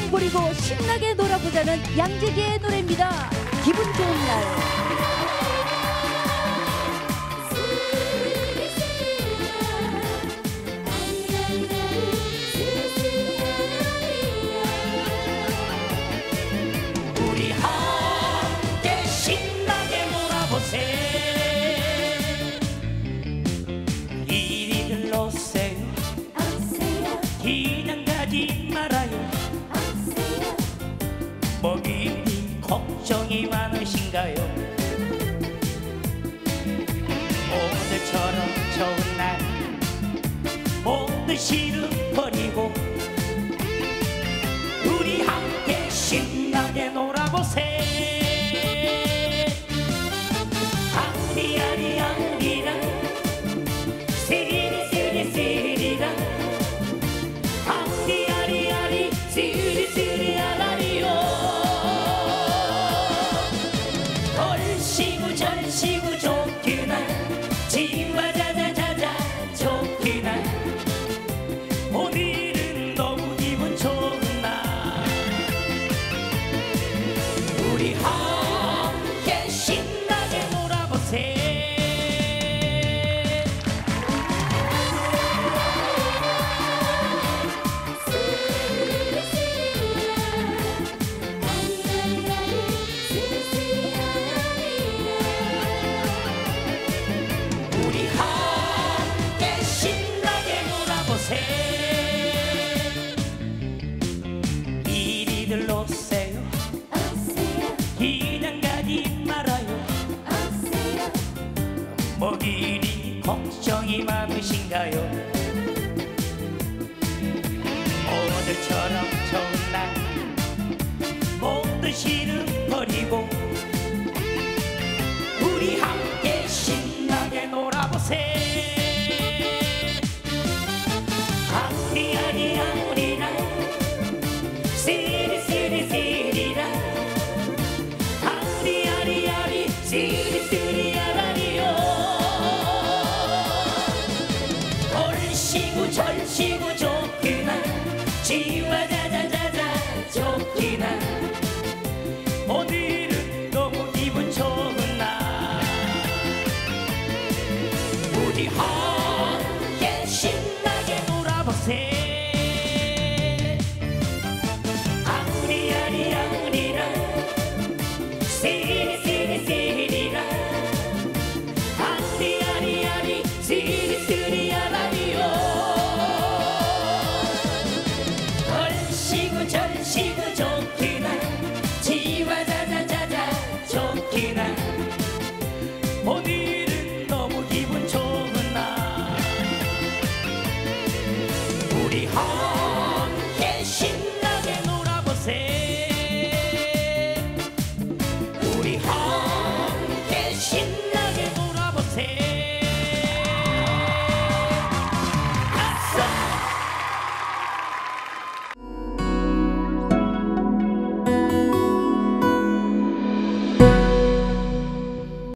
걱정 버리고 신나게 놀아보자는 양재기의 노래입니다. 기분 좋은 날. 우리 함께 신나게 놀아보세. 이리 들러오세요. 그냥 가지 말아요. 먹이니 걱정이 많으신가요? 오늘처럼 좋은 날 모두 시름 버리고 우리 함께 신나게 놀아보세. 아리아리 아리랑 시리 시리 시리랑 아리아리 아리 시리 시리 아라리요. 얼씨구 절씨구 좋구나. 지와자자자자 좋구나. 오늘은 너무 기분 좋은 날. 우리 함께 신나게 놀아보세. 우리 함께 신나게 놀아보세. 이리들 오세요. 그냥 가지 말아요. 먹이니 걱정이 많으신가요? 오늘처럼 좋은 날 모두 시름 버리고 우리 함께 신나게 놀아보세. 아리아리 아리랑 시리 시리 시리랑 아리아리 아리 시리 시리 아라리요. 얼씨구 절씨구 좋구나. 지와자자자자 좋구나. 오늘은 너무 기분 좋은 날. 우리 함께 신나게 놀아보세.